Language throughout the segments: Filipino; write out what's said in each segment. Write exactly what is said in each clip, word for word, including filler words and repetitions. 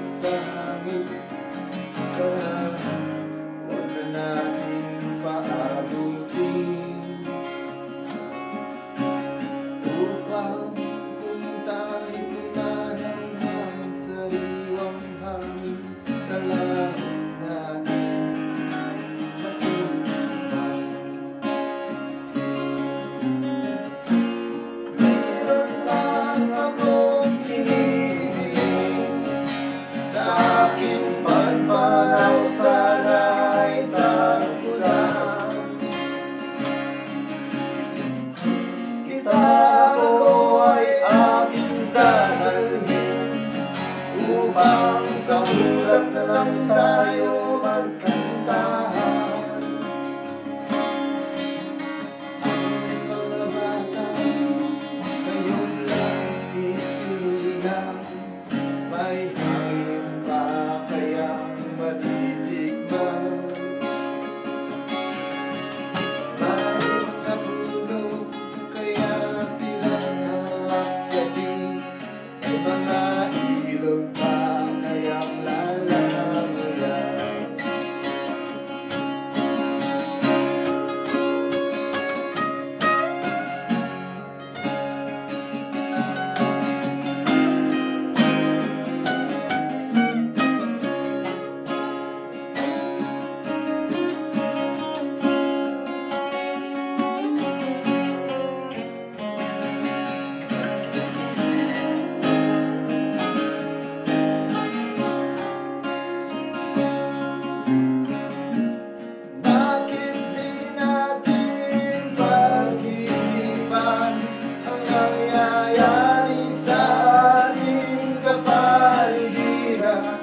sa hangin. Kaya huwag na natin paabutin upang kung tayo manamang sariwang hangin sa langit natin matutupad. Meron lang akong hinihiling sa aking pagpanaw, sana'y tagpuan kita. Ako ay aking dadalhin upang sa ulap na lang tayo magkantahan. Ang mga bata ngayon lang isinilang, may hangin pa kayang matitikman. May mga puno kaya sila nakakyating, may mga ilog pa kayang lalamuyan. Bakit di natin pag-isipan ang nangyayari sa ating kapaligiran?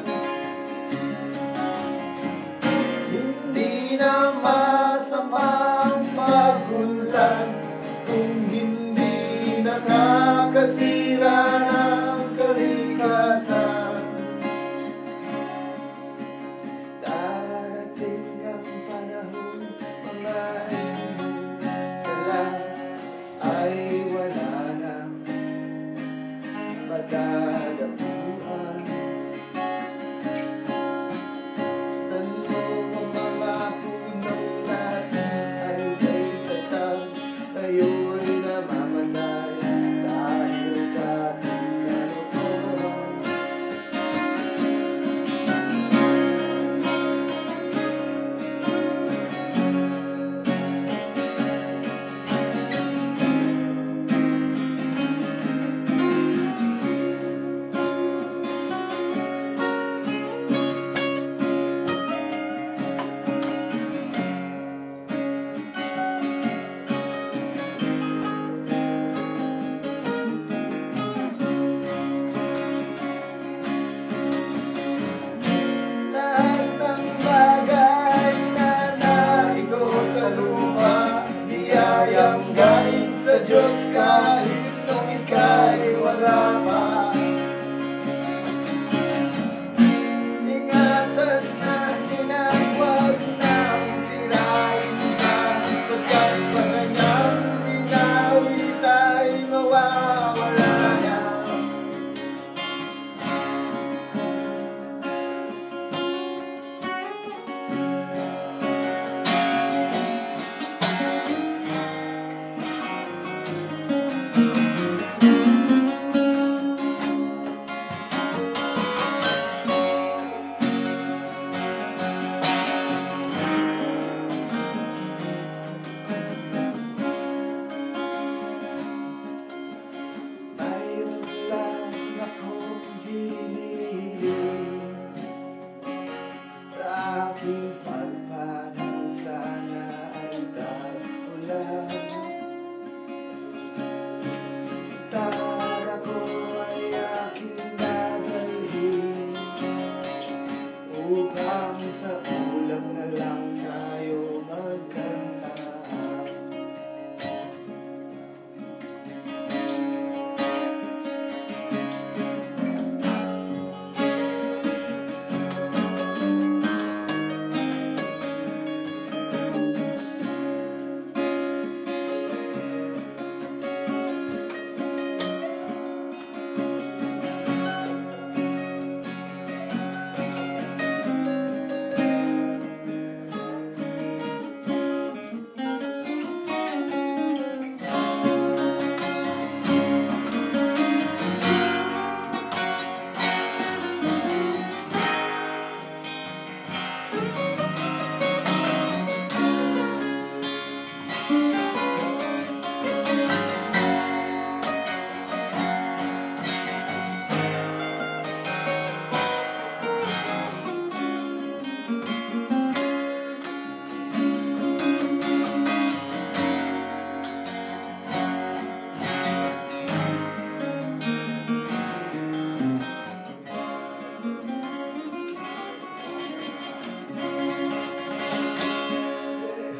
Hindi na masamang magunlan kung hindi nakakasira ng kalikasan. Darating ang panahon, mga inyong dala ay wala nang madadapuan. Basta mo ang mga punong natin ay may tatag, ngayon namamatay dahil sa ating kalokohan.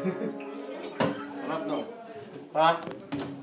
Sarap, no? Ha?